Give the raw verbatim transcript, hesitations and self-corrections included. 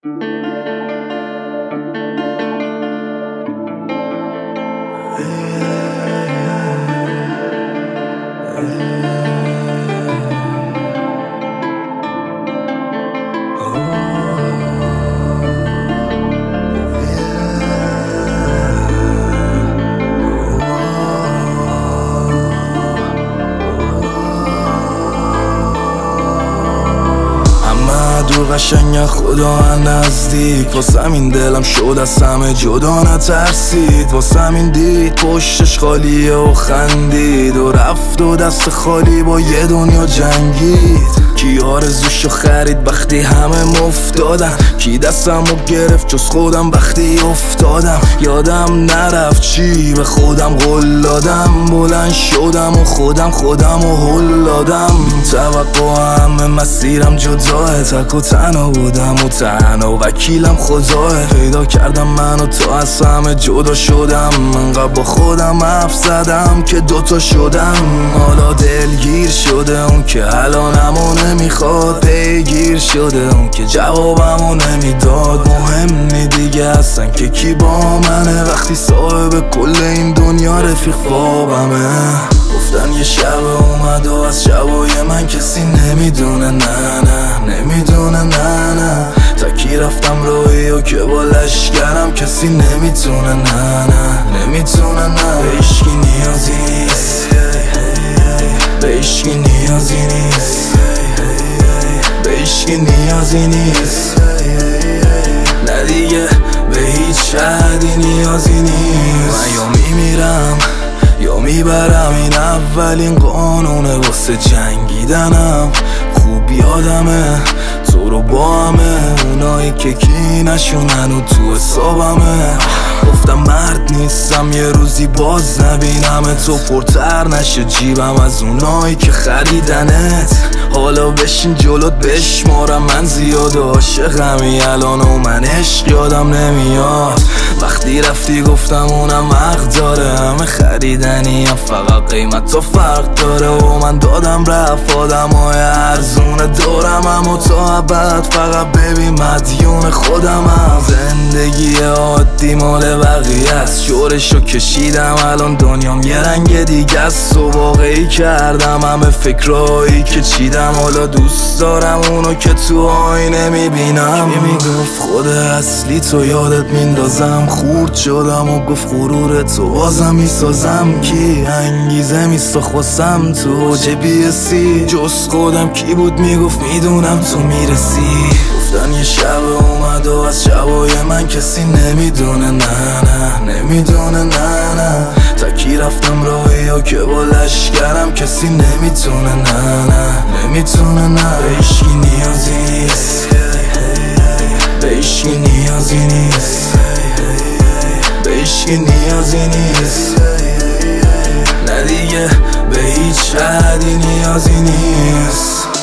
دور قشنگ خدا نزدیک، واسه همین دلم شد از همه جدا نترسید، واسه همین دید پشتش خالیه و خندید و رفت و دست خالی با یه دنیا جنگید. کی آرزوشو خرید وقتی همه مفتادن، کی دستمو گرفت جز خودم وقتی افتادم. یادم نرفت چی به خودم قول دادم، بلند شدم و خودم خودمو هل دادم. توقعم مسیرم جداه، تک و تنها بودم و تنها وکیلم خداه. پیدا کردم منو تا از همه جدا شدم، انقدر با خودم حرف زدم که دوتا شدم. حالا دلگیر شده اون که الانمو نمیخواد، پیگیر شده اون که جوابمو نمیداد. مهم نی دیگه اصلا که کی با منه، وقتی صاحب کل این دنیا رفیق خوابمه. گفتن یه شب اومد و از شبای من کسی نمیدونه، نه نه نمیدونه، نه نه. تا کی رفتم روی و که با لشکرم کسی نمیتونه، نه نه نمیتونه، نه. به عشقی نیازی نیست، به عشقی نیازی نیست، به عشقی نیازی نیست، نه دیگه به هیچ حدی نیازی نیست. من یا میمیرم یا میبرم، این اولین قانونه واسه جنگیدنم. خوب یادمه تو رو با همه اونایی که کینشونن و تو حسابمه. گفتم مرد نیستم یه روزی باز نبینم تو، پرتر نشه جیبم از اونایی که خریدنت. حالا بشین جلوت بشمارم، من زیاد عاشقمی الان و من عشق یادم نمیاد. وقتی رفتی گفتم اونم حق داره، همه خریدنی هم فقط قیمت تو فرق داره. و من دادم رفت آدم های ارزونه دارم، اما تا ابد فقط ببین مدیون خودم هم. زندگی عادی مال بقیه است، شورشو کشیدم الان دنیام یه رنگ دیگه است. و واقعی کردم همه فکرهایی که چیدم، حالا دوست دارم اونو که تو آینه میبینم. کی میگفت خود اصلی تو یادت میندازم، خورد شدم و گفت غرور تو بازم میسازم. کی انگیزه میساخت واسم تو جبی سی، جز خودم کی بود میگفت میدونم تو میرسی. گفتن یه شب اومد و از شبای من کسی نمیدونه، نه نه نمیدونه، نه نه. تا کی رفتم روی و که با لشکرم کسی نمیتونه، نه نه نمیتونه، نه. به عشقی نیازی نیست، به عشقی نیازی نیست، به عشقی نیازی نیست، نه دیگه به هیچ حدی نیازی نیست.